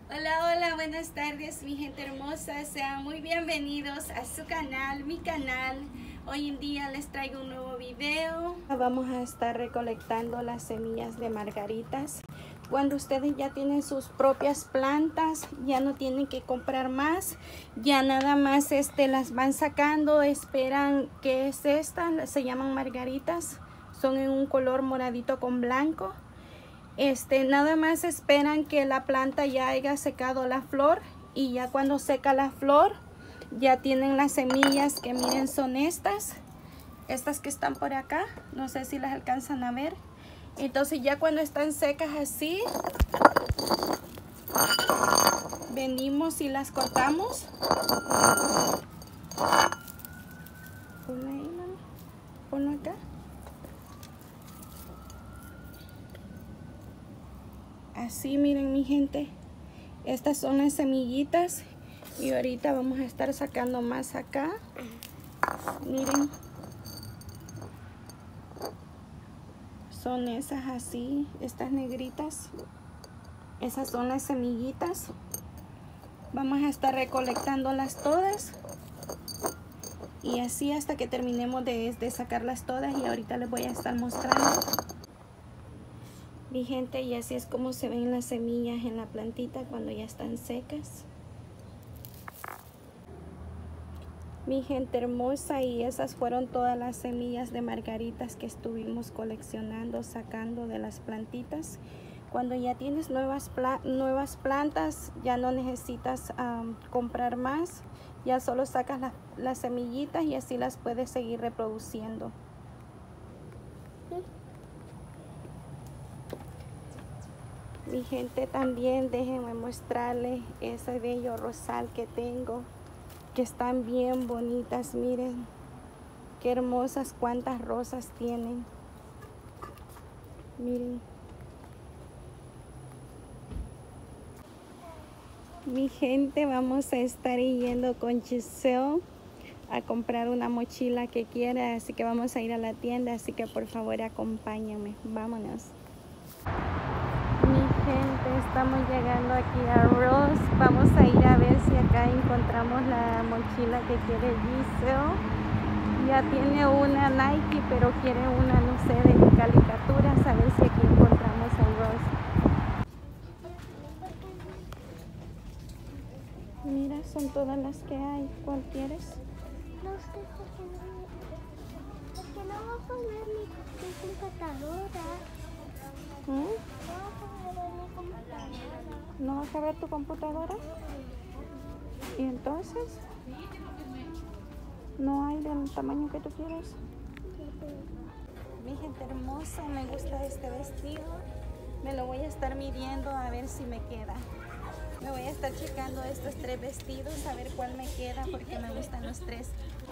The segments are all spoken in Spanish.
Hola, hola, buenas tardes mi gente hermosa, sean muy bienvenidos a su canal, mi canal. Hoy en día les traigo un nuevo video. Vamos a estar recolectando las semillas de margaritas. Cuando ustedes ya tienen sus propias plantas, ya no tienen que comprar más, ya nada más las van sacando, esperan que es esta, se llaman margaritas, son en un color moradito con blanco. Nada más esperan que la planta ya haya secado la flor y ya cuando seca la flor ya tienen las semillas que miren son estas que están por acá, no sé si las alcanzan a ver. Entonces ya cuando están secas así venimos y las cortamos. Ponlo ahí, mami. Ponlo acá. Así miren mi gente, estas son las semillitas y ahorita vamos a estar sacando más acá. Miren, son esas así, estas negritas, esas son las semillitas. Vamos a estar recolectándolas todas y así hasta que terminemos de sacarlas todas, y ahorita les voy a estar mostrando mi gente. Y así es como se ven las semillas en la plantita cuando ya están secas, mi gente hermosa. Y esas fueron todas las semillas de margaritas que estuvimos coleccionando, sacando de las plantitas. Cuando ya tienes nuevas plantas, ya no necesitas comprar más, ya solo sacas las semillitas y así las puedes seguir reproduciendo. Mi gente, también déjenme mostrarles ese bello rosal que tengo, que están bien bonitas. Miren qué hermosas, cuántas rosas tienen. Miren. Mi gente, vamos a estar yendo con Giselle a comprar una mochila que quiere, así que vamos a ir a la tienda, así que por favor acompáñame, vámonos. Mi gente, estamos llegando aquí a Ross, vamos a ir a ver si acá encontramos la mochila que quiere Giselle. Ya tiene una Nike, pero quiere una, no sé, de caricaturas, a ver si aquí encontramos en Ross. Mira, son todas las que hay. ¿Cuál quieres? No sé por qué no voy a poner mi computadora. No voy a poner mi computadora. ¿No vas a ver tu computadora? ¿Y entonces? ¿No hay del tamaño que tú quieres? Mi gente hermosa, me gusta este vestido. Me lo voy a estar midiendo a ver si me queda. Me voy a estar checando estos 3 vestidos a ver cuál me queda, porque me gustan los 3.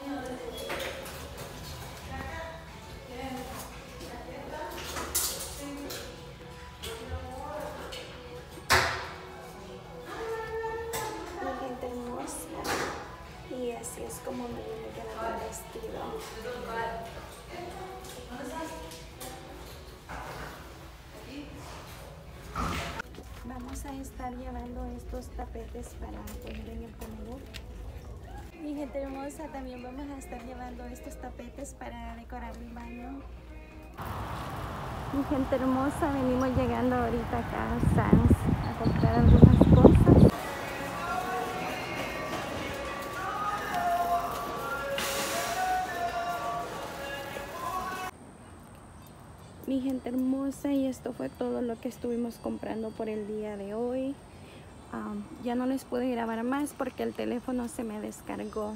Mi gente hermosa, y así es como me queda el vestido. Vamos a estar llevando estos tapetes para poner en el comedor. Mi gente hermosa, también vamos a estar llevando estos tapetes para decorar el baño. Mi gente hermosa, venimos llegando ahorita acá a Sam's a comprar algunas cosas. Mi gente hermosa, y esto fue todo lo que estuvimos comprando por el día de hoy. Ya no les pude grabar más porque el teléfono se me descargó.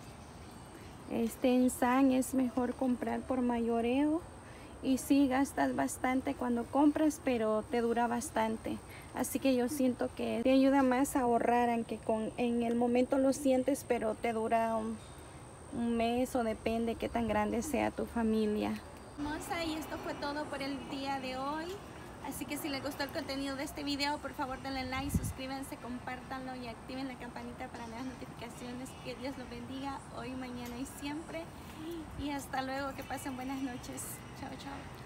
En Sam's es mejor comprar por mayoreo, y sí gastas bastante cuando compras, pero te dura bastante. Así que yo siento que te ayuda más a ahorrar, aunque en el momento lo sientes, pero te dura un mes, o depende qué tan grande sea tu familia. Y esto fue todo por el día de hoy. Así que si les gustó el contenido de este video, por favor denle like, suscríbanse, compártanlo y activen la campanita para nuevas notificaciones. Que Dios los bendiga hoy, mañana y siempre. Y hasta luego, que pasen buenas noches. Chao, chao.